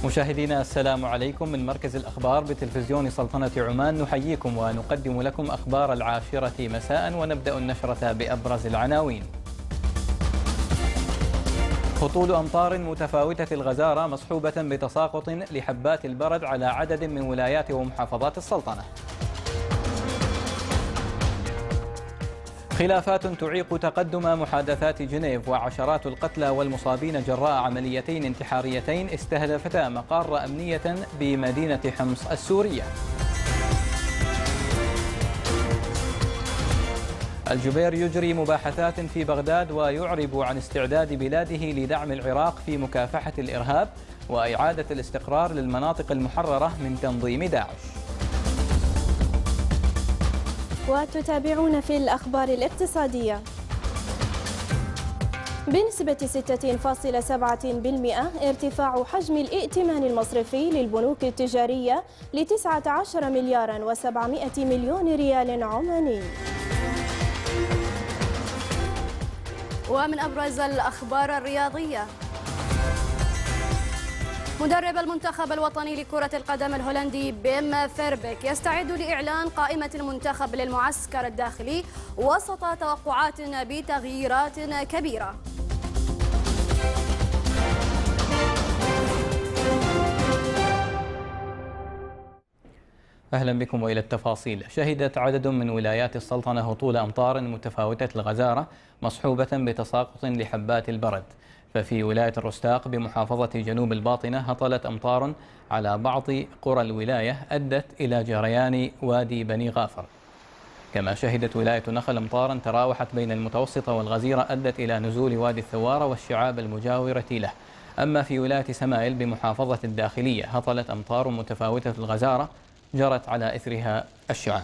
مشاهدينا السلام عليكم من مركز الأخبار بتلفزيون سلطنة عمان، نحييكم ونقدم لكم أخبار 10 مساء، ونبدأ النشرة بأبرز العناوين. هطول أمطار متفاوتة الغزارة مصحوبة بتساقط لحبات البرد على عدد من ولايات ومحافظات السلطنة. خلافات تعيق تقدم محادثات جنيف، وعشرات القتلى والمصابين جراء عمليتين انتحاريتين استهدفتا مقار أمنية بمدينة حمص السورية. الجبير يجري مباحثات في بغداد ويعرب عن استعداد بلاده لدعم العراق في مكافحة الإرهاب وإعادة الاستقرار للمناطق المحررة من تنظيم داعش. وتتابعون في الأخبار الاقتصادية. بنسبة 6.7% ارتفاع حجم الائتمان المصرفي للبنوك التجارية ل 19 مليار و700 مليون ريال عماني. ومن أبرز الأخبار الرياضية: مدرب المنتخب الوطني لكرة القدم الهولندي بيم فيربيك يستعد لإعلان قائمة المنتخب للمعسكر الداخلي وسط توقعات بتغييرات كبيرة. أهلا بكم وإلى التفاصيل. شهدت عدد من ولايات السلطنة هطول أمطار متفاوتة الغزارة مصحوبة بتساقط لحبات البرد. ففي ولاية الرستاق بمحافظة جنوب الباطنة هطلت أمطار على بعض قرى الولاية أدت إلى جريان وادي بني غافر. كما شهدت ولاية نخل أمطارا تراوحت بين المتوسطة والغزيرة أدت إلى نزول وادي الثوارة والشعاب المجاورة له. أما في ولاية سمايل بمحافظة الداخلية هطلت أمطار متفاوتة الغزارة جرت على إثرها الشعاب.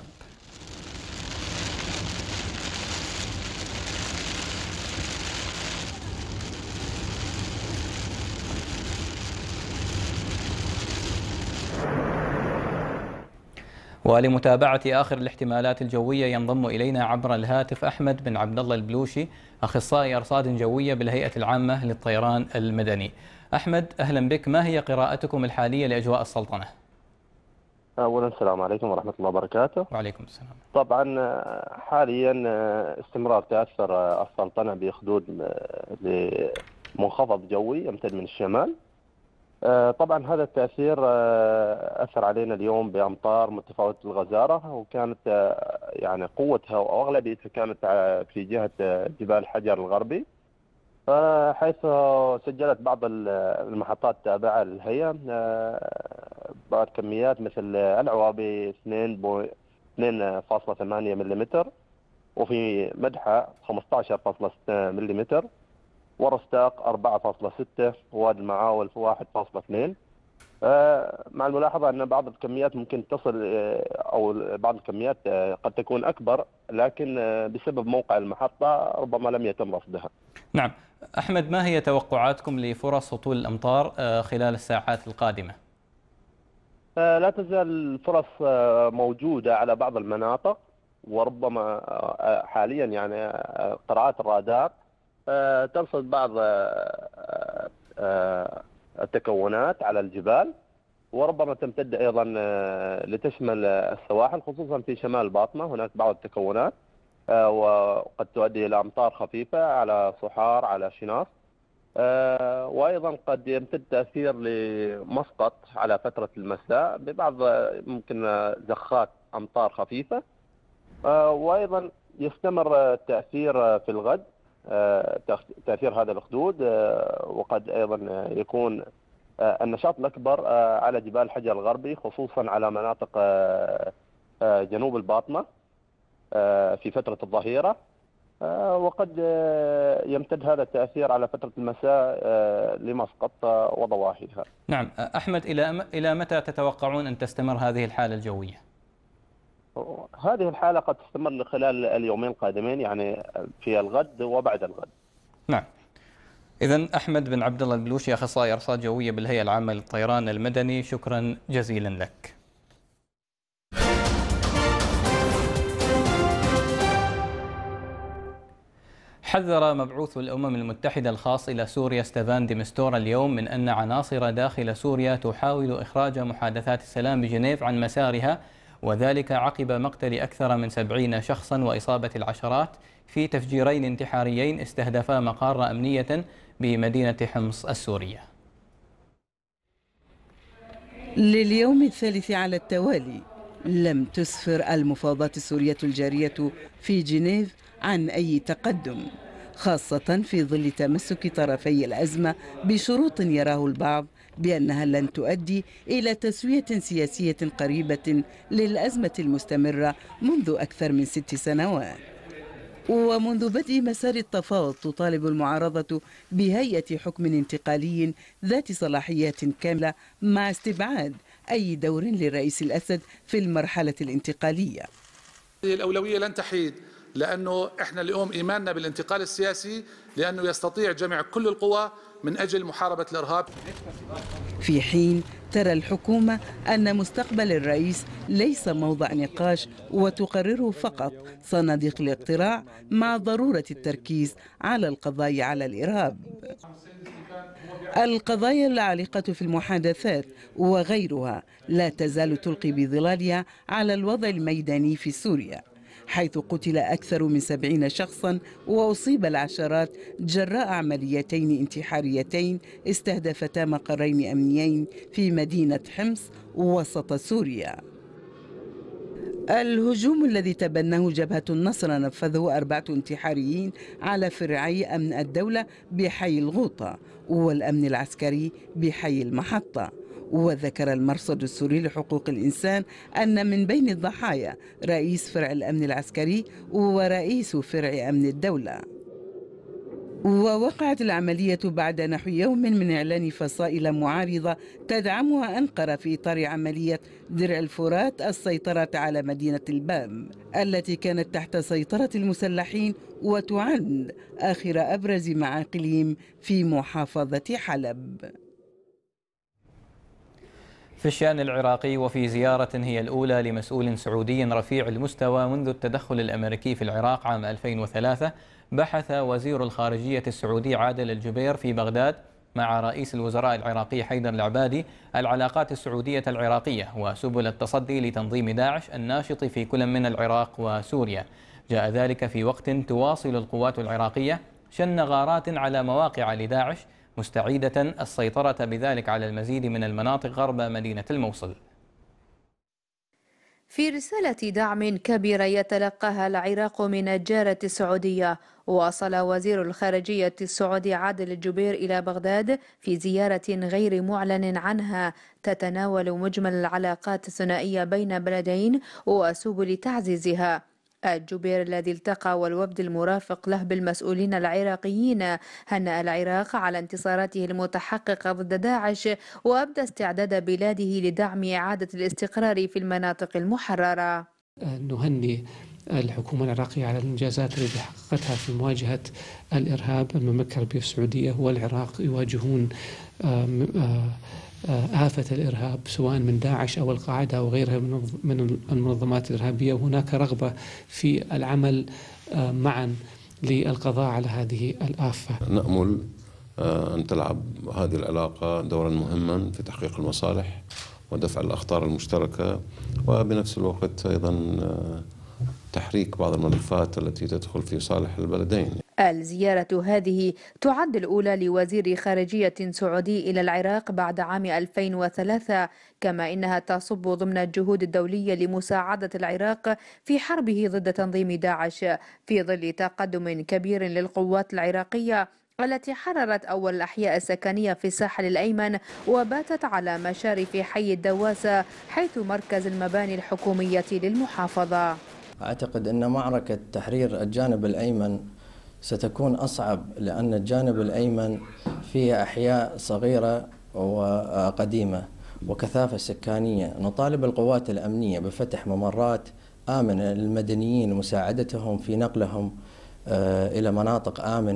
ولمتابعة آخر الاحتمالات الجوية ينضم إلينا عبر الهاتف أحمد بن عبد الله البلوشي، أخصائي أرصاد جوية بالهيئة العامة للطيران المدني. أحمد، أهلا بك. ما هي قراءتكم الحالية لأجواء السلطنة؟ أولا السلام عليكم ورحمة الله وبركاته. وعليكم السلام. طبعا حاليا استمرار تأثر السلطنة بخدود لمنخفض جوي يمتد من الشمال. طبعا هذا التأثير أثر علينا اليوم بأمطار متفاوتة الغزارة، وكانت يعني قوتها وأغلبيتها كانت في جهة جبال الحجر الغربي، حيث سجلت بعض المحطات التابعة للهيئة بعض كميات مثل العوابي 2.8 ملم، وفي مدحة 15.6 ملم، ورستاق 4.6، ووادي المعاول 1.2. مع الملاحظة أن بعض الكميات ممكن تصل أو بعض الكميات قد تكون أكبر، لكن بسبب موقع المحطة ربما لم يتم رصدها. نعم. أحمد، ما هي توقعاتكم لفرص هطول الأمطار خلال الساعات القادمة؟ لا تزال الفرص موجودة على بعض المناطق، وربما حاليا يعني قراءات الرادار ترصد بعض التكونات على الجبال، وربما تمتد أيضا لتشمل السواحل، خصوصا في شمال الباطنة هناك بعض التكونات، وقد تؤدي إلى أمطار خفيفة على صحار على شناص، وأيضا قد يمتد تأثير لمسقط على فترة المساء ببعض ممكن زخات أمطار خفيفة، وأيضا يستمر التأثير في الغد، تأثير هذا الخدود، وقد أيضا يكون النشاط الأكبر على جبال الحجر الغربي، خصوصا على مناطق جنوب الباطنة في فترة الظهيرة، وقد يمتد هذا التأثير على فترة المساء لمسقط وضواحيها. نعم. أحمد، إلى متى تتوقعون أن تستمر هذه الحالة الجوية؟ هذه الحالة قد تستمر خلال اليومين القادمين، يعني في الغد وبعد الغد. نعم. إذن أحمد بن عبد الله البلوشي، أخصائي أرصاد جوية بالهيئة العامة للطيران المدني، شكرا جزيلا لك. حذر مبعوث الأمم المتحدة الخاص إلى سوريا ستيفان دي مستورا اليوم من أن عناصر داخل سوريا تحاول إخراج محادثات السلام بجنيف عن مسارها، وذلك عقب مقتل أكثر من 70 شخصا وإصابة العشرات في تفجيرين انتحاريين استهدفا مقار أمنية بمدينة حمص السورية. لليوم الثالث على التوالي لم تسفر المفاوضات السورية الجارية في جنيف عن أي تقدم، خاصة في ظل تمسك طرفي الأزمة بشروط يراه البعض بأنها لن تؤدي إلى تسوية سياسية قريبة للأزمة المستمرة منذ أكثر من 6 سنوات. ومنذ بدء مسار التفاوض تطالب المعارضة بهيئة حكم انتقالي ذات صلاحيات كاملة مع استبعاد أي دور للرئيس الأسد في المرحلة الانتقالية. هذه الأولوية لن تحيد، لأنه إحنا اليوم إيماننا بالانتقال السياسي، لأنه يستطيع جمع كل القوى من أجل محاربة الإرهاب. في حين ترى الحكومة أن مستقبل الرئيس ليس موضع نقاش وتقرره فقط صناديق الاقتراع، مع ضرورة التركيز على القضاء على الإرهاب. القضايا العالقة في المحادثات وغيرها لا تزال تلقي بظلالها على الوضع الميداني في سوريا، حيث قتل أكثر من 70 شخصا وأصيب العشرات جراء عمليتين انتحاريتين استهدفتا مقرين أمنيين في مدينة حمص وسط سوريا. الهجوم الذي تبناه جبهة النصر نفذه 4 انتحاريين على فرعي أمن الدولة بحي الغوطة والأمن العسكري بحي المحطة. وذكر المرصد السوري لحقوق الإنسان أن من بين الضحايا رئيس فرع الأمن العسكري ورئيس فرع أمن الدولة. ووقعت العملية بعد نحو يوم من إعلان فصائل معارضة تدعمها أنقرة في إطار عملية درع الفرات السيطرة على مدينة الباب التي كانت تحت سيطرة المسلحين وتعد آخر أبرز معاقلهم في محافظة حلب. في الشأن العراقي، وفي زيارة هي الأولى لمسؤول سعودي رفيع المستوى منذ التدخل الأمريكي في العراق عام 2003، بحث وزير الخارجية السعودي عادل الجبير في بغداد مع رئيس الوزراء العراقي حيدر العبادي العلاقات السعودية العراقية وسبل التصدي لتنظيم داعش الناشط في كل من العراق وسوريا. جاء ذلك في وقت تواصل القوات العراقية شن غارات على مواقع لداعش، مستعيدة السيطرة بذلك على المزيد من المناطق غرب مدينة الموصل. في رسالة دعم كبيرة يتلقاها العراق من الجارة السعودية، واصل وزير الخارجية السعودي عادل الجبير إلى بغداد في زيارة غير معلن عنها تتناول مجمل العلاقات الثنائية بين بلدين وسبل تعزيزها. الجبير الذي التقى والوفد المرافق له بالمسؤولين العراقيين هنأ العراق على انتصاراته المتحققة ضد داعش، وأبدى استعداد بلاده لدعم إعادة الاستقرار في المناطق المحررة. نهني الحكومة العراقية على الإنجازات التي حققتها في مواجهة الإرهاب. المملكة العربية السعودية والعراق يواجهون آفة الإرهاب سواء من داعش أو القاعدة أو غيرها من المنظمات الإرهابية، وهناك رغبة في العمل معا للقضاء على هذه الآفة. نأمل أن تلعب هذه العلاقة دورا مهما في تحقيق المصالح ودفع الأخطار المشتركة، وبنفس الوقت أيضا تحريك بعض الملفات التي تدخل في صالح البلدين. الزيارة هذه تعد الأولى لوزير خارجية سعودي إلى العراق بعد عام 2003، كما إنها تصب ضمن الجهود الدولية لمساعدة العراق في حربه ضد تنظيم داعش، في ظل تقدم كبير للقوات العراقية التي حررت أول الأحياء السكنية في الساحل الأيمن وباتت على مشارف حي الدواسة حيث مركز المباني الحكومية للمحافظة. أعتقد أن معركة تحرير الجانب الأيمن ستكون أصعب، لأن الجانب الأيمن فيه أحياء صغيرة وقديمة وكثافة سكانية. نطالب القوات الأمنية بفتح ممرات آمنة للمدنيين ومساعدتهم في نقلهم إلى مناطق آمنة.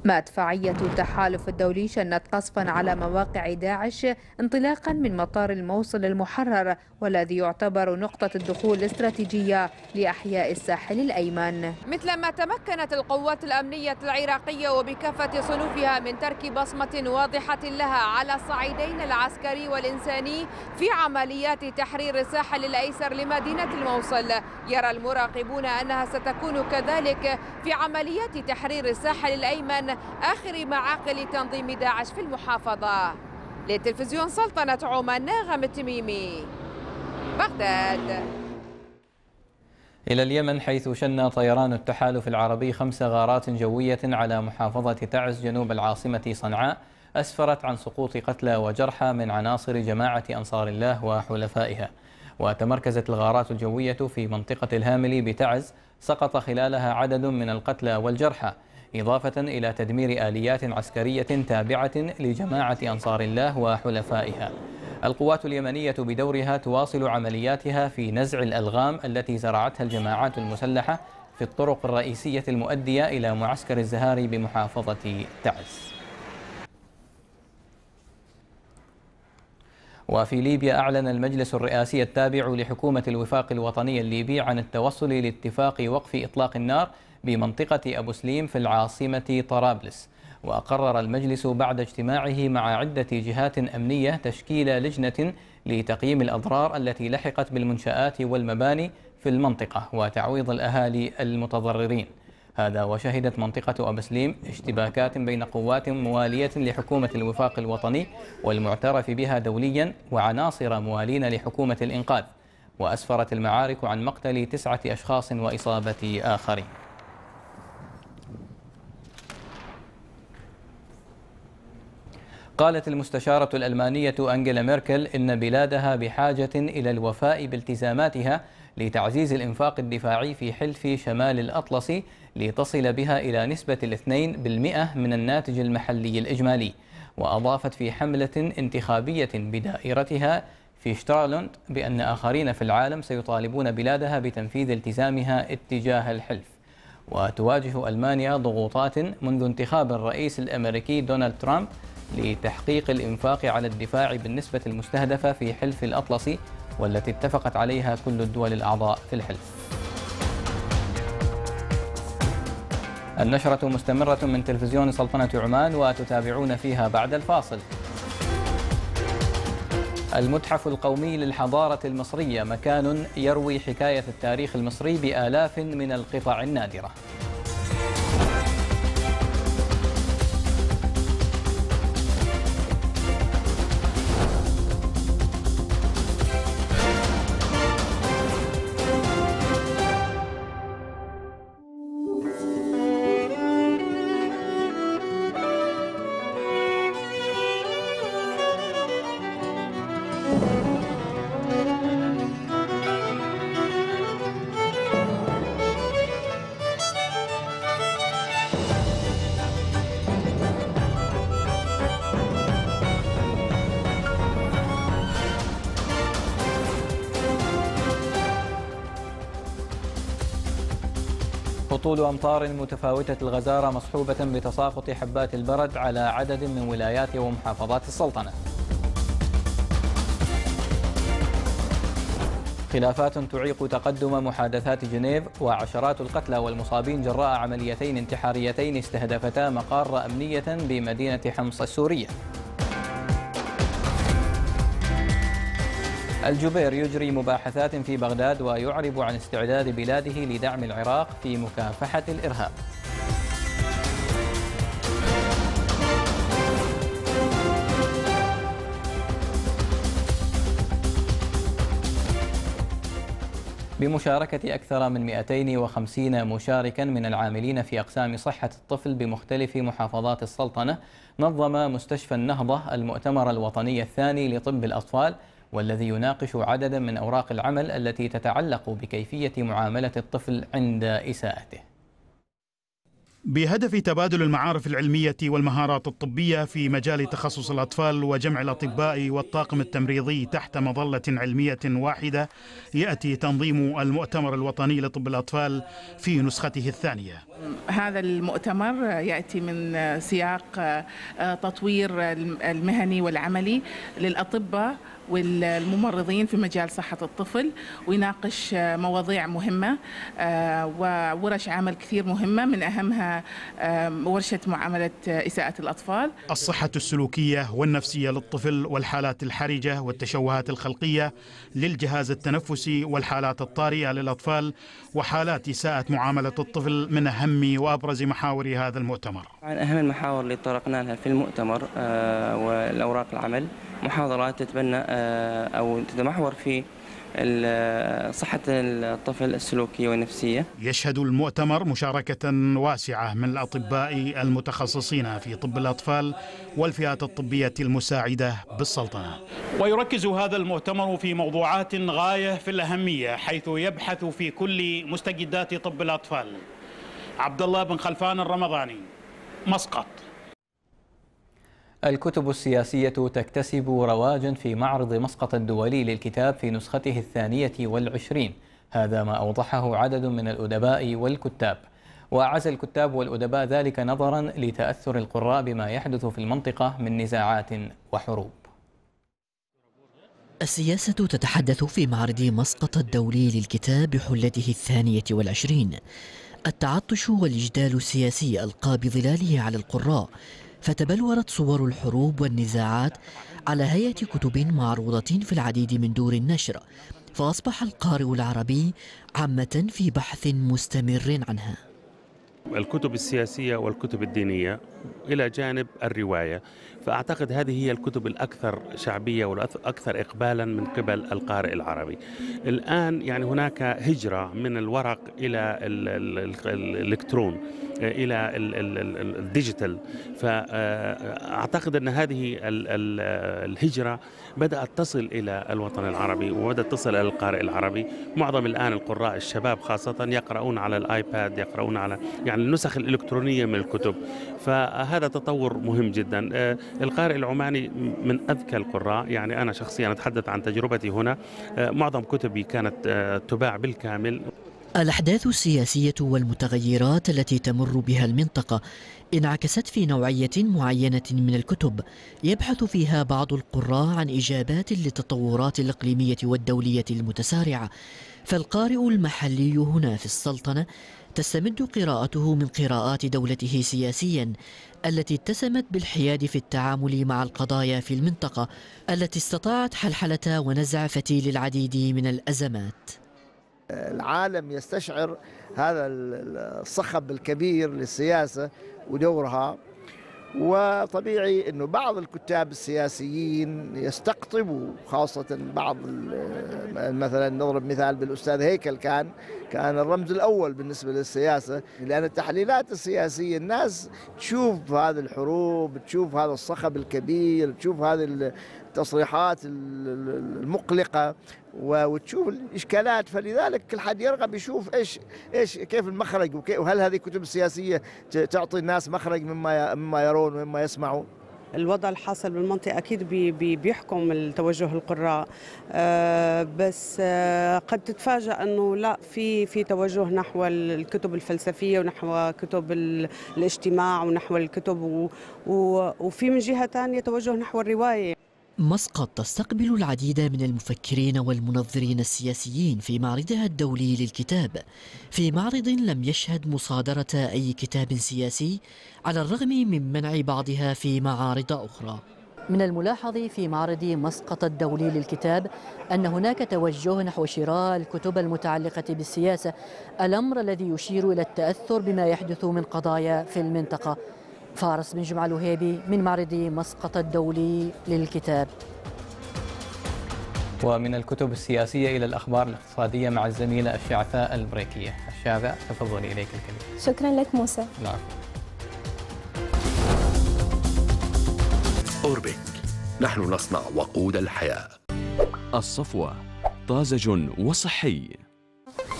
مدفعية التحالف الدولي شنت قصفا على مواقع داعش انطلاقا من مطار الموصل المحرر، والذي يعتبر نقطة الدخول الاستراتيجية لأحياء الساحل الأيمن. مثلما تمكنت القوات الأمنية العراقية وبكافة صنوفها من ترك بصمة واضحة لها على الصعيدين العسكري والإنساني في عمليات تحرير الساحل الأيسر لمدينة الموصل، يرى المراقبون أنها ستكون كذلك في عمليات تحرير الساحل الأيمن آخر معاقل تنظيم داعش في المحافظة. لتلفزيون سلطنة عمان، ناغم التميمي، بغداد. إلى اليمن، حيث شن طيران التحالف العربي 5 غارات جوية على محافظة تعز جنوب العاصمة صنعاء أسفرت عن سقوط قتلى وجرحى من عناصر جماعة أنصار الله وحلفائها. وتمركزت الغارات الجوية في منطقة الهاملي بتعز سقط خلالها عدد من القتلى والجرحى، إضافة إلى تدمير آليات عسكرية تابعة لجماعة أنصار الله وحلفائها. القوات اليمنية بدورها تواصل عملياتها في نزع الألغام التي زرعتها الجماعات المسلحة في الطرق الرئيسية المؤدية إلى معسكر الزهاري بمحافظة تعز. وفي ليبيا، أعلن المجلس الرئاسي التابع لحكومة الوفاق الوطني الليبي عن التوصل لاتفاق وقف إطلاق النار بمنطقة أبو سليم في العاصمة طرابلس. وقرر المجلس بعد اجتماعه مع عدة جهات أمنية تشكيل لجنة لتقييم الأضرار التي لحقت بالمنشآت والمباني في المنطقة وتعويض الأهالي المتضررين. هذا وشهدت منطقة أبو سليم اشتباكات بين قوات موالية لحكومة الوفاق الوطني والمعترف بها دوليا وعناصر موالين لحكومة الإنقاذ، وأسفرت المعارك عن مقتل 9 أشخاص وإصابة آخرين. قالت المستشارة الألمانية أنجيلا ميركل إن بلادها بحاجة إلى الوفاء بالتزاماتها لتعزيز الإنفاق الدفاعي في حلف شمال الأطلسي لتصل بها إلى نسبة 2% من الناتج المحلي الإجمالي. وأضافت في حملة انتخابية بدائرتها في شترالوند بأن آخرين في العالم سيطالبون بلادها بتنفيذ التزامها اتجاه الحلف. وتواجه ألمانيا ضغوطات منذ انتخاب الرئيس الأمريكي دونالد ترامب لتحقيق الإنفاق على الدفاع بالنسبة المستهدفة في حلف الأطلسي، والتي اتفقت عليها كل الدول الأعضاء في الحلف. النشرة مستمرة من تلفزيون سلطنة عمان وتتابعون فيها بعد الفاصل. المتحف القومي للحضارة المصرية مكان يروي حكاية التاريخ المصري بآلاف من القطع النادرة. هطول أمطار متفاوتة الغزارة مصحوبة بتساقط حبات البرد على عدد من ولايات ومحافظات السلطنة. خلافات تعيق تقدم محادثات جنيف، وعشرات القتلى والمصابين جراء عمليتين انتحاريتين استهدفتا مقار أمنية بمدينة حمص السورية. الجبير يجري مباحثات في بغداد ويعرب عن استعداد بلاده لدعم العراق في مكافحة الإرهاب. بمشاركة أكثر من 250 مشاركا من العاملين في أقسام صحة الطفل بمختلف محافظات السلطنة، نظم مستشفى النهضة المؤتمر الوطني الثاني لطب الأطفال، والذي يناقش عددا من أوراق العمل التي تتعلق بكيفية معاملة الطفل عند إساءته. بهدف تبادل المعارف العلمية والمهارات الطبية في مجال تخصص الأطفال وجمع الأطباء والطاقم التمريضي تحت مظلة علمية واحدة، يأتي تنظيم المؤتمر الوطني لطب الأطفال في نسخته الثانية. هذا المؤتمر يأتي من سياق تطوير المهني والعملي للأطباء والممرضين في مجال صحة الطفل، ويناقش مواضيع مهمة وورش عمل كثير مهمة، من أهمها ورشة معاملة إساءة الأطفال. الصحة السلوكية والنفسية للطفل والحالات الحرجة والتشوهات الخلقية للجهاز التنفسي والحالات الطارئة للأطفال وحالات إساءة معاملة الطفل من أهم وأبرز محاور هذا المؤتمر. عن أهم المحاور اللي طرقنا لها في المؤتمر والأوراق العمل محاضرات تتبنى أو تتمحور في صحة الطفل السلوكية والنفسية. يشهد المؤتمر مشاركة واسعة من الأطباء المتخصصين في طب الأطفال والفئات الطبية المساعدة بالسلطنة. ويركز هذا المؤتمر في موضوعات غاية في الأهمية، حيث يبحث في كل مستجدات طب الأطفال. عبد الله بن خلفان الرمضاني، مسقط. الكتب السياسية تكتسب رواجا في معرض مسقط الدولي للكتاب في نسخته 22، هذا ما أوضحه عدد من الأدباء والكتاب. وأعز الكتاب والأدباء ذلك نظرا لتأثر القراء بما يحدث في المنطقة من نزاعات وحروب. السياسة تتحدث في معرض مسقط الدولي للكتاب بحلته 22. التعطش والإجدال السياسي ألقى بظلاله على القراء، فتبلورت صور الحروب والنزاعات على هيئة كتب معروضة في العديد من دور النشر، فأصبح القارئ العربي عامة في بحث مستمر عنها. الكتب السياسية والكتب الدينية إلى جانب الرواية، فأعتقد هذه هي الكتب الأكثر شعبية والأكثر إقبالا من قبل القارئ العربي. الآن يعني هناك هجرة من الورق إلى الإلكترون إلى الديجيتال، فأعتقد أن هذه الهجرة بدأت تصل إلى الوطن العربي وبدأت تصل إلى القارئ العربي. معظم الآن القراء الشباب خاصة يقرؤون على الآيباد، يقرؤون على يعني النسخ الإلكترونية من الكتب، فهذا تطور مهم جدا. القارئ العماني من أذكى القراء، يعني أنا شخصيا أتحدث عن تجربتي هنا، معظم كتبي كانت تباع بالكامل. الأحداث السياسية والمتغيرات التي تمر بها المنطقة انعكست في نوعية معينة من الكتب يبحث فيها بعض القراء عن إجابات للتطورات الإقليمية والدولية المتسارعة، فالقارئ المحلي هنا في السلطنة تستمد قراءته من قراءات دولته سياسيا التي اتسمت بالحياد في التعامل مع القضايا في المنطقة التي استطاعت حلحلة ونزع فتيل العديد من الأزمات. العالم يستشعر هذا الصخب الكبير للسياسة ودورها، وطبيعي أنه بعض الكتاب السياسيين يستقطبوا، خاصة بعض مثلا نضرب مثال بالأستاذ هيكل كان الرمز الأول بالنسبة للسياسة، لأن التحليلات السياسية الناس تشوف هذه الحروب، تشوف هذا الصخب الكبير، تشوف هذه التصريحات المقلقة وتشوف الإشكالات، فلذلك كل حد يرغب يشوف إيش كيف المخرج، وهل هذه الكتب السياسية تعطي الناس مخرج مما يرون ومما يسمعون. الوضع الحاصل بالمنطقة أكيد بيحكم التوجه القراء، بس قد تتفاجأ أنه لا، في توجه نحو الكتب الفلسفية ونحو كتب الاجتماع ونحو الكتب، وفي من جهة ثانية توجه نحو الرواية. مسقط تستقبل العديد من المفكرين والمنظرين السياسيين في معرضها الدولي للكتاب، في معرض لم يشهد مصادرة أي كتاب سياسي على الرغم من منع بعضها في معارض أخرى. من الملاحظ في معرض مسقط الدولي للكتاب أن هناك توجه نحو شراء الكتب المتعلقة بالسياسة، الأمر الذي يشير إلى التأثر بما يحدث من قضايا في المنطقة. فارس بن جمعة الوهيبي من معرض مسقط الدولي للكتاب. ومن الكتب السياسية إلى الأخبار الاقتصادية مع الزميلة الشعثاء البريكية. الشعثاء تفضلي، إليك الكلمة. شكرا لك موسى. نعم. أوربك، نحن نصنع وقود الحياة. الصفوة، طازج وصحي.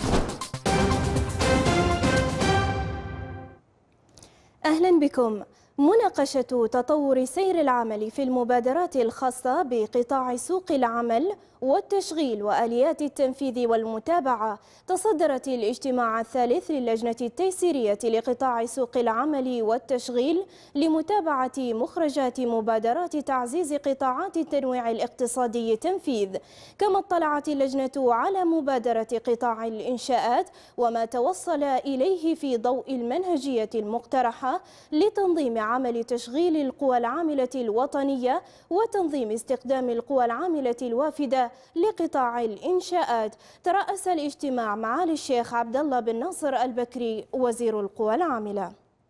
أهلا بكم. مناقشة تطور سير العمل في المبادرات الخاصة بقطاع سوق العمل والتشغيل وآليات التنفيذ والمتابعة تصدرت الاجتماع الثالث للجنة التيسيرية لقطاع سوق العمل والتشغيل لمتابعة مخرجات مبادرات تعزيز قطاعات التنويع الاقتصادي تنفيذ. كما اطلعت اللجنة على مبادرة قطاع الإنشاءات وما توصل إليه في ضوء المنهجية المقترحة لتنظيم عمل تشغيل القوى العاملة الوطنية وتنظيم استخدام القوى العاملة الوافدة لقطاع الإنشاءات. ترأس الاجتماع معالي الشيخ عبد الله بن ناصر البكري وزير القوى العاملة.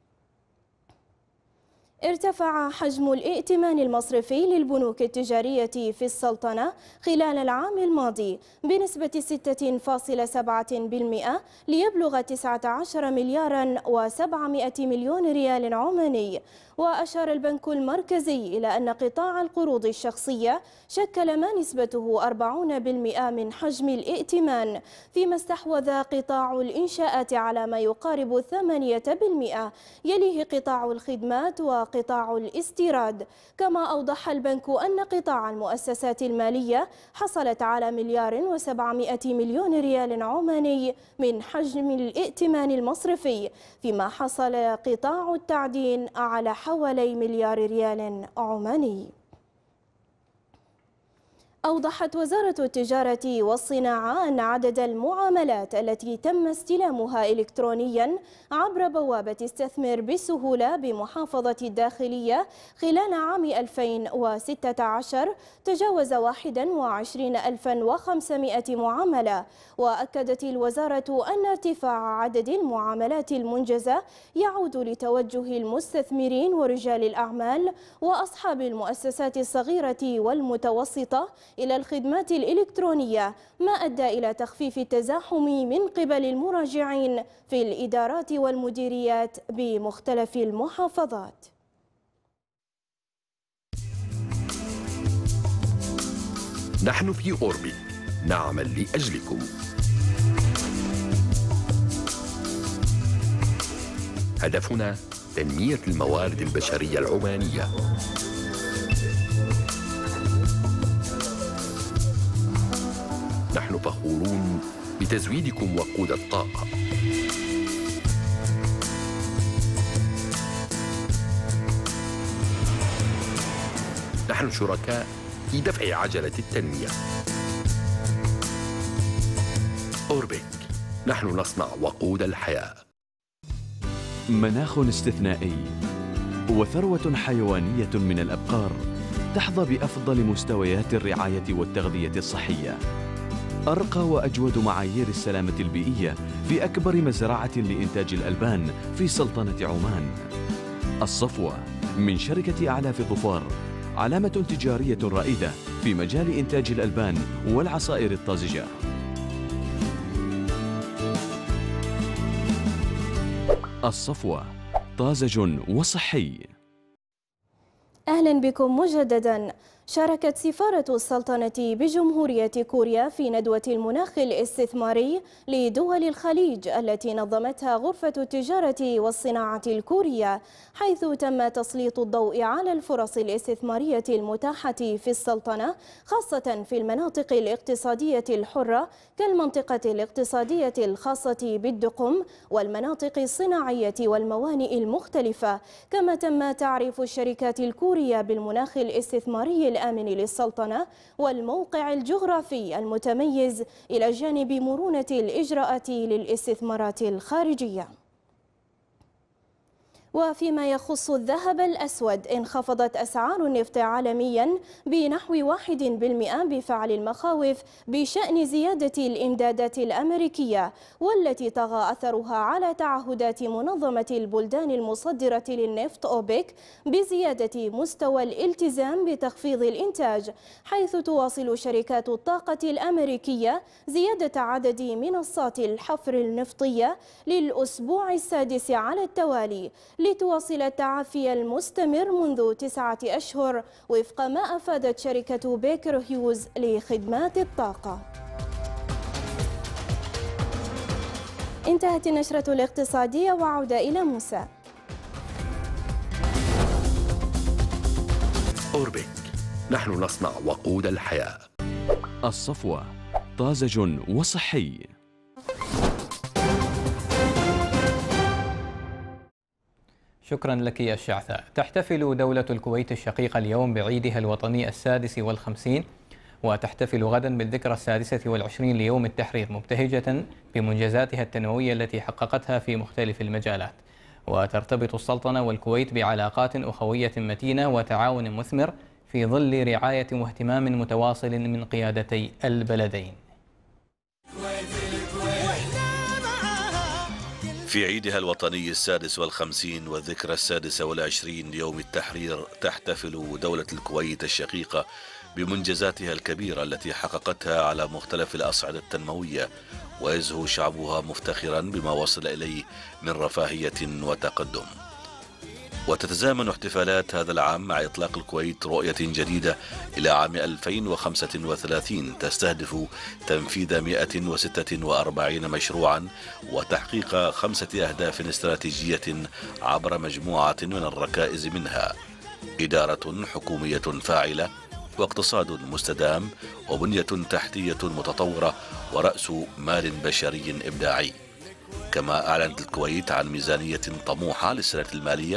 ارتفع حجم الائتمان المصرفي للبنوك التجارية في السلطنة خلال العام الماضي بنسبة 6.7% ليبلغ 19 مليار و700 مليون ريال عماني. وأشار البنك المركزي إلى أن قطاع القروض الشخصية شكل ما نسبته 40% من حجم الائتمان، فيما استحوذ قطاع الإنشاءات على ما يقارب 8%، يليه قطاع الخدمات وقطاع الاستيراد. كما أوضح البنك أن قطاع المؤسسات المالية حصلت على 1.7 مليار ريال عماني من حجم الائتمان المصرفي، فيما حصل قطاع التعدين على حوالي مليار ريال عماني. أوضحت وزارة التجارة والصناعة أن عدد المعاملات التي تم استلامها إلكترونياً عبر بوابة استثمر بسهولة بمحافظة الداخلية خلال عام 2016 تجاوز 21,500 معاملة. وأكدت الوزارة أن ارتفاع عدد المعاملات المنجزة يعود لتوجه المستثمرين ورجال الأعمال وأصحاب المؤسسات الصغيرة والمتوسطة إلى الخدمات الإلكترونية، ما أدى إلى تخفيف التزاحم من قبل المراجعين في الإدارات والمديريات بمختلف المحافظات. نحن في أوربت نعمل لأجلكم. هدفنا تنمية الموارد البشرية العمانية. نحن فخورون بتزويدكم وقود الطاقة. نحن شركاء في دفع عجلة التنمية. أوربك، نحن نصنع وقود الحياة. مناخ استثنائي وثروة حيوانية من الأبقار تحظى بأفضل مستويات الرعاية والتغذية الصحية. أرقى وأجود معايير السلامة البيئية في أكبر مزرعة لإنتاج الألبان في سلطنة عمان. الصفوة من شركة أعلاف ظفار، علامة تجارية رائدة في مجال إنتاج الألبان والعصائر الطازجة. الصفوة، طازج وصحي. أهلا بكم مجددا. شاركت سفارة السلطنة بجمهورية كوريا في ندوة المناخ الاستثماري لدول الخليج التي نظمتها غرفة التجارة والصناعة الكورية، حيث تم تسليط الضوء على الفرص الاستثمارية المتاحة في السلطنة، خاصة في المناطق الاقتصادية الحرة كالمنطقة الاقتصادية الخاصة بالدقم والمناطق الصناعية والموانئ المختلفة. كما تم تعريف الشركات الكورية بالمناخ الاستثماري الآمن للسلطنة والموقع الجغرافي المتميز إلى جانب مرونة الإجراءات للاستثمارات الخارجية. وفيما يخص الذهب الأسود، انخفضت أسعار النفط عالميا بنحو 1% بفعل المخاوف بشأن زيادة الإمدادات الأمريكية، والتي طغى أثرها على تعهدات منظمة البلدان المصدرة للنفط أوبك بزيادة مستوى الالتزام بتخفيض الإنتاج، حيث تواصل شركات الطاقة الأمريكية زيادة عدد منصات الحفر النفطية للأسبوع السادس على التوالي، لتواصل التعافي المستمر منذ 9 أشهر وفق ما أفادت شركة بيكر هيوز لخدمات الطاقة. انتهت النشرة الاقتصادية وعودة إلى موسى. أوربيك، نحن نصنع وقود الحياة. الصفوة طازج وصحي. شكرا لك يا الشعثاء. تحتفل دولة الكويت الشقيقة اليوم بعيدها الوطني 56 وتحتفل غدا بالذكرى 26 ليوم التحرير، مبتهجة بمنجزاتها التنموية التي حققتها في مختلف المجالات. وترتبط السلطنة والكويت بعلاقات أخوية متينة وتعاون مثمر في ظل رعاية واهتمام متواصل من قيادتي البلدين. في عيدها الوطني 56 والذكرى 26 ليوم التحرير، تحتفل دولة الكويت الشقيقة بمنجزاتها الكبيرة التي حققتها على مختلف الأصعدة التنموية، ويزهو شعبها مفتخرا بما وصل إليه من رفاهية وتقدم. وتتزامن احتفالات هذا العام مع إطلاق الكويت رؤية جديدة إلى عام 2035 تستهدف تنفيذ 146 مشروعا وتحقيق 5 أهداف استراتيجية عبر مجموعة من الركائز، منها إدارة حكومية فاعلة، واقتصاد مستدام، وبنية تحتية متطورة، ورأس مال بشري إبداعي. كما أعلنت الكويت عن ميزانية طموحة للسنة المالية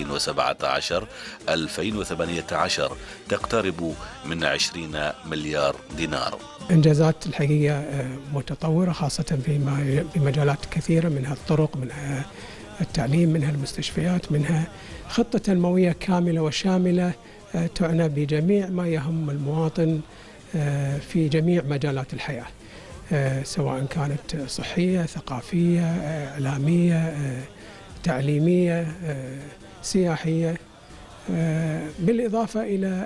2017-2018 تقترب من 20 مليار دينار. إنجازات الحقيقة متطورة، خاصة في مجالات كثيرة، منها الطرق، منها التعليم، منها المستشفيات، منها خطة تنموية كاملة وشاملة تعنى بجميع ما يهم المواطن في جميع مجالات الحياة، سواء كانت صحية، ثقافية، إعلامية، تعليمية، سياحية، بالإضافة إلى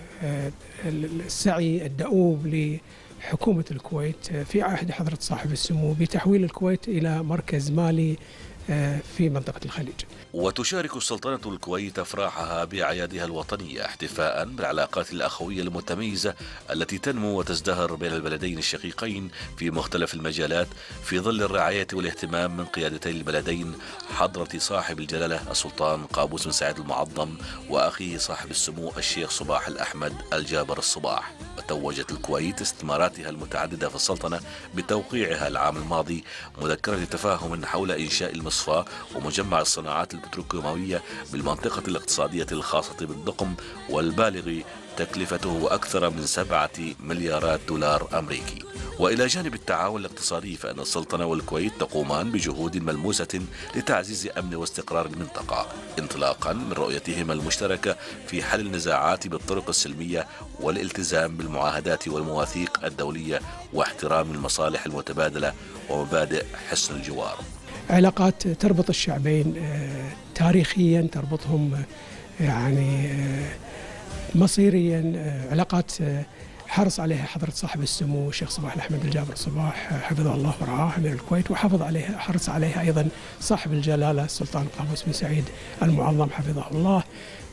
السعي الدؤوب لحكومة الكويت في عهد حضرة صاحب السمو بتحويل الكويت إلى مركز مالي في منطقة الخليج. وتشارك سلطنة الكويت أفراحها بأعيادها الوطنية احتفاء بالعلاقات الأخوية المتميزة التي تنمو وتزدهر بين البلدين الشقيقين في مختلف المجالات، في ظل الرعاية والاهتمام من قيادتي البلدين حضرة صاحب الجلالة السلطان قابوس بن سعيد المعظم وأخيه صاحب السمو الشيخ صباح الأحمد الجابر الصباح. وتوجت الكويت استثماراتها المتعددة في السلطنة بتوقيعها العام الماضي مذكرة تفاهم حول إنشاء المصفاة ومجمع الصناعات البتروكيماوية بالمنطقة الاقتصادية الخاصة بالدقم، والبالغ تكلفته أكثر من 7 مليارات دولار أمريكي. وإلى جانب التعاون الاقتصادي، فإن السلطنة والكويت تقومان بجهود ملموسة لتعزيز أمن واستقرار المنطقة، انطلاقا من رؤيتهما المشتركة في حل النزاعات بالطرق السلمية والالتزام بالمعاهدات والمواثيق الدولية واحترام المصالح المتبادلة ومبادئ حسن الجوار. علاقات تربط الشعبين تاريخيا، تربطهم يعني مصيريا، علاقات حرص عليها حضرة صاحب السمو الشيخ صباح الأحمد الجابر الصباح حفظه الله ورعاه من الكويت، وحافظ عليها، حرص عليها أيضا صاحب الجلالة السلطان قابوس بن سعيد المعظم حفظه الله،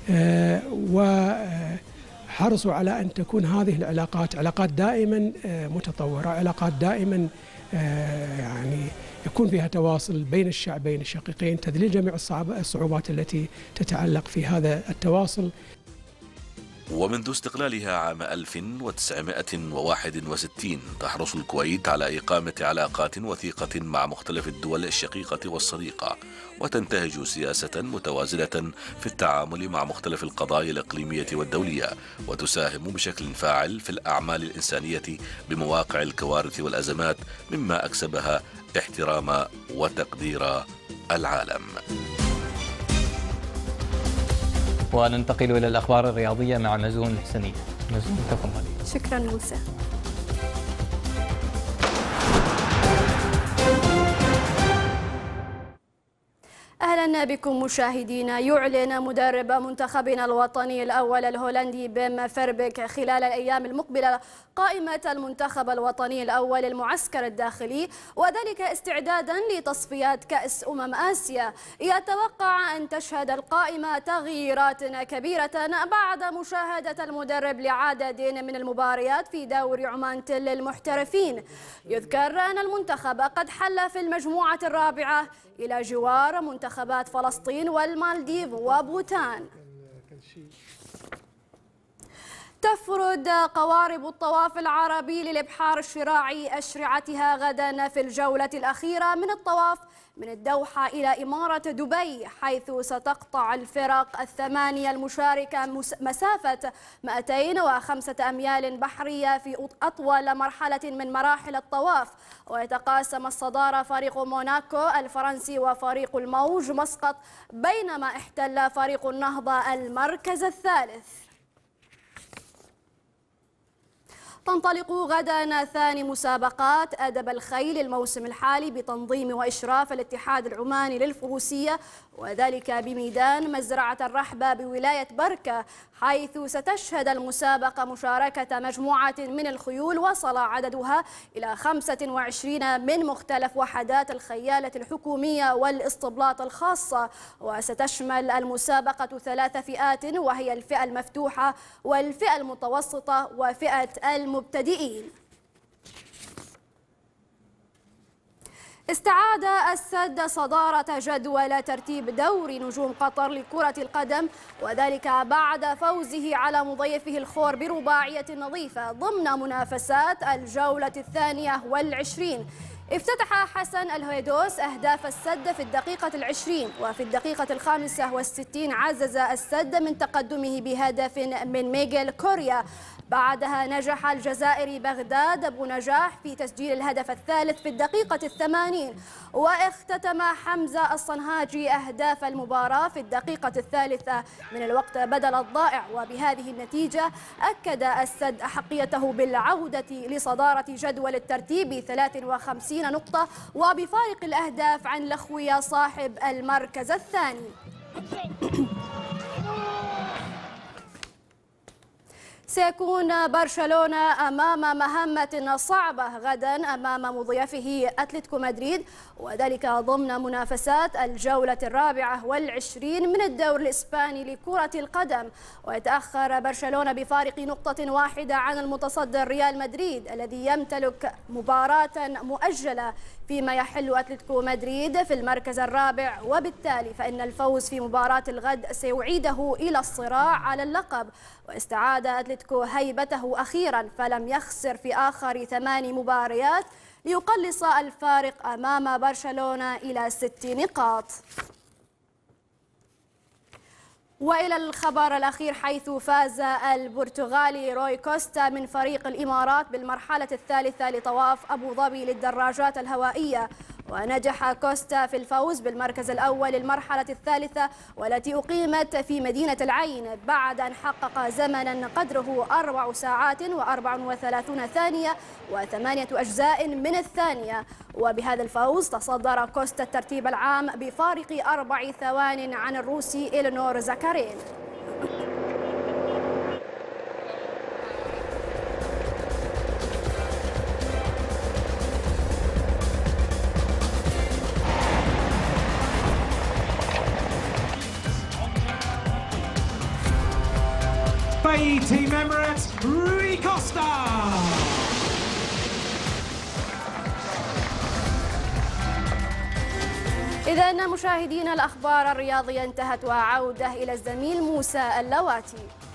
وحرصوا على أن تكون هذه العلاقات علاقات دائما متطورة، علاقات دائما يعني يكون فيها تواصل بين الشعبين الشقيقين، تذليل جميع الصعوبات التي تتعلق في هذا التواصل. ومنذ استقلالها عام 1961 تحرص الكويت على إقامة علاقات وثيقة مع مختلف الدول الشقيقة والصديقة، وتنتهج سياسة متوازنة في التعامل مع مختلف القضايا الإقليمية والدولية، وتساهم بشكل فاعل في الأعمال الإنسانية بمواقع الكوارث والأزمات، مما أكسبها احترام وتقدير العالم. وننتقل إلى الأخبار الرياضية مع مزون الحسنية. مزون تفضلي. شكرا موسى. أهلا بكم مشاهدينا. يعلن مدرب منتخبنا الوطني الأول الهولندي بيم فيربيك خلال الأيام المقبلة قائمة المنتخب الوطني الأول المعسكر الداخلي، وذلك استعدادا لتصفيات كأس آسيا. يتوقع أن تشهد القائمة تغييرات كبيرة بعد مشاهدة المدرب لعدد من المباريات في دوري عمان تل المحترفين. يذكر أن المنتخب قد حل في المجموعة الرابعة إلى جوار منتخبات فلسطين والمالديف وبوتان. تفرض قوارب الطواف العربي للإبحار الشراعي أشرعتها غدا في الجولة الأخيرة من الطواف من الدوحة إلى إمارة دبي، حيث ستقطع الفرق الثمانية المشاركة مسافة 205 أميال بحرية في أطول مرحلة من مراحل الطواف. ويتقاسم الصدارة فريق موناكو الفرنسي وفريق الموج مسقط، بينما احتل فريق النهضة المركز الثالث. تنطلق غدا ثاني مسابقات أدب الخيل الموسم الحالي بتنظيم وإشراف الاتحاد العماني للفروسية، وذلك بميدان مزرعة الرحبة بولاية بركة، حيث ستشهد المسابقة مشاركة مجموعة من الخيول وصل عددها إلى 25 من مختلف وحدات الخيالة الحكومية والاسطبلات الخاصة. وستشمل المسابقة 3 فئات، وهي الفئة المفتوحة والفئة المتوسطة وفئة المبتدئين. استعاد السد صدارة جدول ترتيب دوري نجوم قطر لكرة القدم، وذلك بعد فوزه على مضيفه الخور برباعية نظيفة ضمن منافسات الجولة 22. افتتح حسن الهويدوس أهداف السد في الدقيقة 20، وفي الدقيقة 65 عزز السد من تقدمه بهدف من ميغيل كوريا. بعدها نجح الجزائري بغداد بنجاح في تسجيل الهدف الثالث في الدقيقة 80، واختتم حمزة الصنهاجي أهداف المباراة في الدقيقة 3 من الوقت بدل الضائع. وبهذه النتيجة أكد السد أحقيته بالعودة لصدارة جدول الترتيب ب 53 نقطة، وبفارق الأهداف عن لخوية صاحب المركز الثاني. سيكون برشلونة أمام مهمة صعبة غدا أمام مضيفه أتلتيكو مدريد، وذلك ضمن منافسات الجولة 24 من الدوري الإسباني لكرة القدم. ويتأخر برشلونة بفارق نقطة واحدة عن المتصدر ريال مدريد الذي يمتلك مباراة مؤجلة، فيما يحل أتلتيكو مدريد في المركز الرابع، وبالتالي فإن الفوز في مباراة الغد سيعيده إلى الصراع على اللقب. واستعاد أتلتيكو هيبته أخيرا، فلم يخسر في آخر 8 مباريات ليقلص الفارق أمام برشلونة إلى 6 نقاط. وإلى الخبر الأخير، حيث فاز البرتغالي روي كوستا من فريق الإمارات بالمرحلة الثالثة لطواف أبو ظبي للدراجات الهوائية. ونجح كوستا في الفوز بالمركز الأول للمرحلة الثالثة، والتي أقيمت في مدينة العين بعد أن حقق زمنا قدره 4 ساعات و34 ثانية و8 أجزاء من الثانية. وبهذا الفوز تصدر كوستا الترتيب العام بفارق 4 ثوان عن الروسي إلينور زاكارين. Team Emirates, Rui Costa. إذا مشاهدينا الأخبار الرياضية انتهت، وعودة إلى الزميل موسى اللواتي.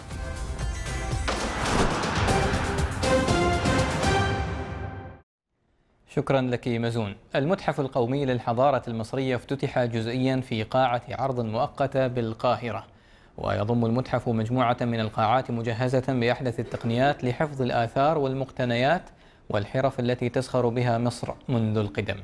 شكرا لك مزون. المتحف القومي للحضارة المصرية افتتح جزئيا في قاعة عرض مؤقتة بالقاهرة، ويضم المتحف مجموعة من القاعات مجهزة بأحدث التقنيات لحفظ الآثار والمقتنيات والحرف التي تزخر بها مصر منذ القدم.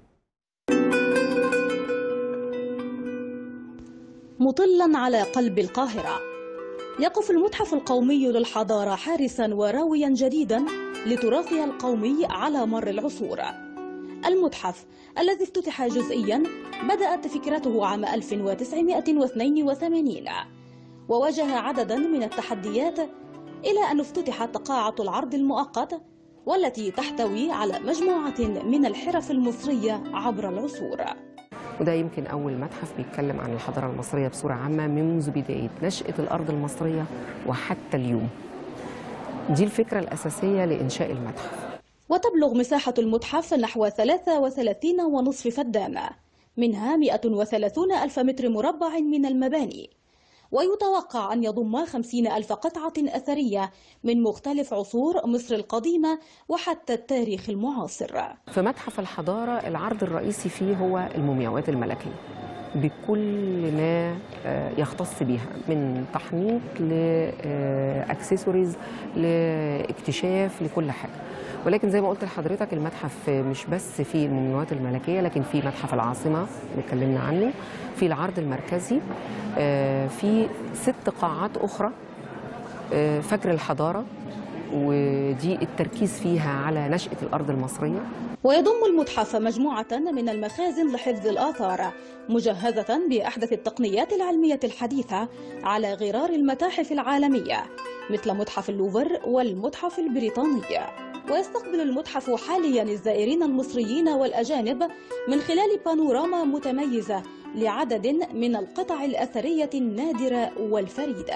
مطلا على قلب القاهرة، يقف المتحف القومي للحضارة حارسا وراويا جديدا لتراثها القومي على مر العصور. المتحف الذي افتتح جزئيا بدأت فكرته عام 1982 وواجه عددا من التحديات، إلى أن افتتحت قاعة العرض المؤقت والتي تحتوي على مجموعة من الحرف المصرية عبر العصور. وده يمكن أول متحف بيتكلم عن الحضارة المصرية بصورة عامة منذ بداية نشأة الأرض المصرية وحتى اليوم. دي الفكرة الأساسية لإنشاء المتحف. وتبلغ مساحة المتحف نحو 33.5 فدان، منها 130 ألف متر مربع من المباني، ويتوقع أن يضم 50,000 قطعة أثرية من مختلف عصور مصر القديمة وحتى التاريخ المعاصر. في متحف الحضارة العرض الرئيسي فيه هو المومياوات الملكية بكل ما يختص بها، من تحنيط لأكسسوارز لاكتشاف لكل حاجة. ولكن زي ما قلت لحضرتك المتحف مش بس في المومياوات الملكية، لكن في متحف العاصمة اللي اتكلمنا عنه، في العرض المركزي، في 6 قاعات أخرى، فجر الحضارة ودي التركيز فيها على نشأة الأرض المصرية. ويضم المتحف مجموعة من المخازن لحفظ الآثار مجهزة بأحدث التقنيات العلمية الحديثة على غرار المتاحف العالمية مثل متحف اللوفر والمتحف البريطاني. ويستقبل المتحف حاليا الزائرين المصريين والأجانب من خلال بانوراما متميزة لعدد من القطع الأثرية النادرة والفريدة.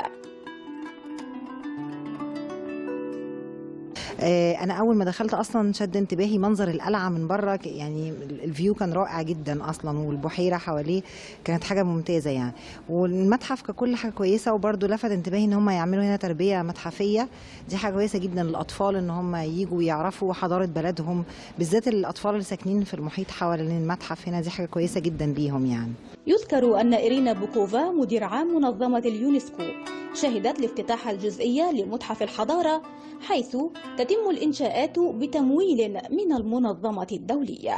أنا أول ما دخلت أصلا شد انتباهي منظر القلعة من بره، يعني الفيو كان رائع جدا أصلا، والبحيرة حواليه كانت حاجة ممتازة يعني. والمتحف ككل حاجة كويسة، وبرده لفت انتباهي إن هم يعملوا هنا تربية متحفية، دي حاجة كويسة جدا للأطفال إن هم ييجوا ويعرفوا حضارة بلدهم، بالذات الأطفال اللي ساكنين في المحيط حوالين المتحف هنا، دي حاجة كويسة جدا ليهم يعني. يذكر أن إيرينا بوكوفا مدير عام منظمة اليونسكو شهدت الافتتاح الجزئي لمتحف الحضارة، حيث تتم الإنشاءات بتمويل من المنظمة الدولية.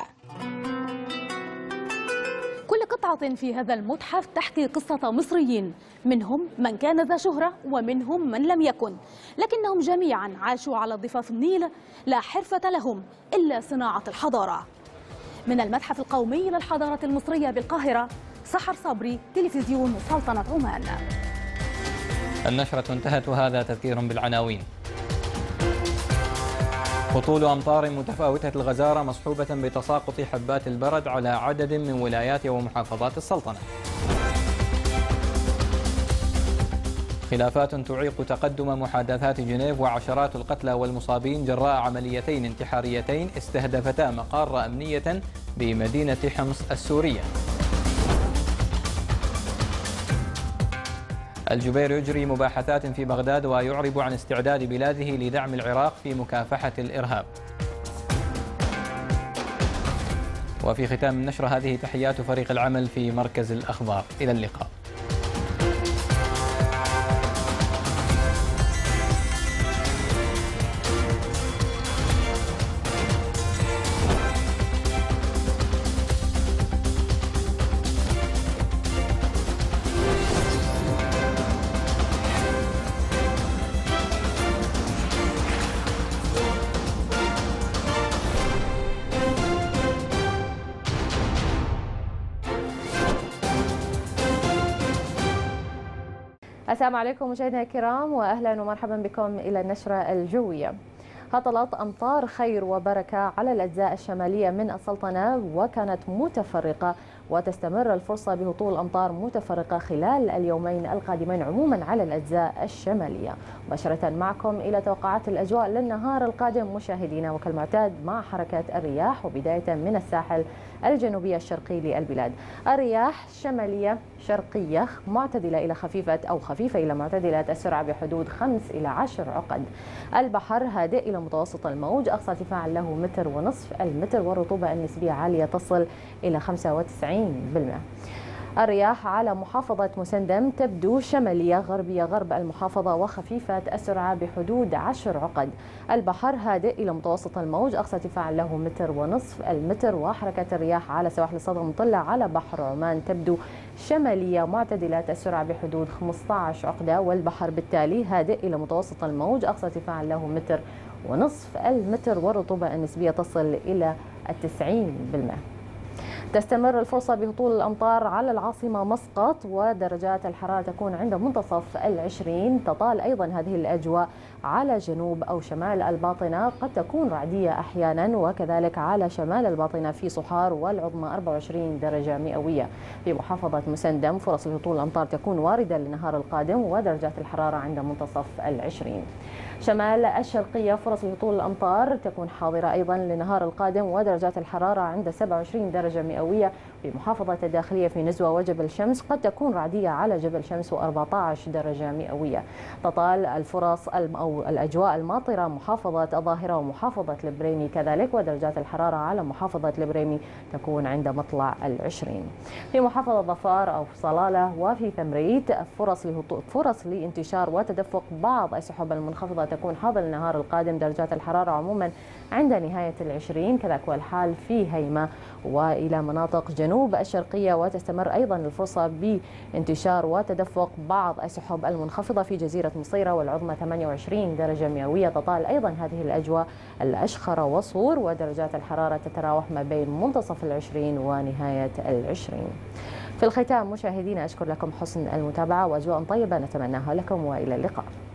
كل قطعة في هذا المتحف تحكي قصة مصريين، منهم من كان ذا شهرة ومنهم من لم يكن، لكنهم جميعا عاشوا على ضفاف النيل، لا حرفة لهم إلا صناعة الحضارة. من المتحف القومي للحضارة المصرية بالقاهرة، سحر صبري، تلفزيون سلطنة عمان. النشرة انتهت وهذا تذكير بالعناوين. هطول أمطار متفاوتة الغزارة مصحوبة بتساقط حبات البرد على عدد من ولايات ومحافظات السلطنة. خلافات تعيق تقدم محادثات جنيف وعشرات القتلى والمصابين جراء عمليتين انتحاريتين استهدفتا مقار أمنية بمدينة حمص السورية. الجبير يجري مباحثات في بغداد ويعرب عن استعداد بلاده لدعم العراق في مكافحة الإرهاب. وفي ختام النشرة هذه تحيات فريق العمل في مركز الأخبار، إلى اللقاء. السلام عليكم مشاهدينا الكرام، واهلا ومرحبا بكم الى النشره الجويه. هطلت امطار خير وبركه على الاجزاء الشماليه من السلطنه وكانت متفرقه، وتستمر الفرصه بهطول امطار متفرقه خلال اليومين القادمين عموما على الاجزاء الشماليه. مباشره معكم الى توقعات الاجواء للنهار القادم مشاهدينا، وكالمعتاد مع حركه الرياح وبدايه من الساحل الجنوبي الشرقي للبلاد. الرياح شماليه شرقيه معتدله الى خفيفه او خفيفه الى معتدله السرعه بحدود 5 إلى 10 عقد. البحر هادئ الى متوسط الموج، اقصى ارتفاع له 1.5 متر المتر، والرطوبه النسبيه عاليه تصل الى 95%. الرياح على محافظة مسندم تبدو شمالية غربية غرب المحافظة وخفيفة السرعة بحدود 10 عقد. البحر هادئ إلى متوسط الموج، أقصى ارتفاع له 1.5 متر المتر، وحركة الرياح على سواحل الصدغ المطلة على بحر عمان تبدو شمالية معتدلة السرعة بحدود 15 عقدة. والبحر بالتالي هادئ إلى متوسط الموج، أقصى ارتفاع له 1.5 متر المتر، والرطوبة النسبية تصل إلى 90%. تستمر الفرصة بهطول الأمطار على العاصمة مسقط، ودرجات الحرارة تكون عند منتصف 20. تطال أيضا هذه الأجواء على جنوب أو شمال الباطنة، قد تكون رعدية أحيانا، وكذلك على شمال الباطنة في صحار والعظمى 24 درجة مئوية. في محافظة مسندم فرص هطول الأمطار تكون واردة للنهار القادم، ودرجات الحرارة عند منتصف 20. شمال الشرقية فرص هطول الأمطار تكون حاضرة أيضا للنهار القادم، ودرجات الحرارة عند 27 درجة مئوية مئوية في محافظة الداخلية في نزوة وجبل شمس، قد تكون رعدية على جبل شمس و14 درجة مئوية. تطال الفرص أو الأجواء الماطرة محافظة الظاهرة ومحافظة البريمي كذلك، ودرجات الحرارة على محافظة البريمي تكون عند مطلع 20. في محافظة ظفار أو صلالة وفي ثمريت فرص لانتشار وتدفق بعض السحب المنخفضة تكون حاضر النهار القادم. درجات الحرارة عموما عند نهاية 20، كذلك والحال في هيمة وإلى مناطق جنوب الشرقية، وتستمر أيضا الفرصة بانتشار وتدفق بعض السحب المنخفضة في جزيرة مصيرة والعظمى 28 درجة مئوية. تطال أيضا هذه الأجواء الأشخر وصور، ودرجات الحرارة تتراوح ما بين منتصف 20 ونهاية 20. في الختام مشاهدينا أشكر لكم حسن المتابعة وأجواء طيبة نتمناها لكم، وإلى اللقاء.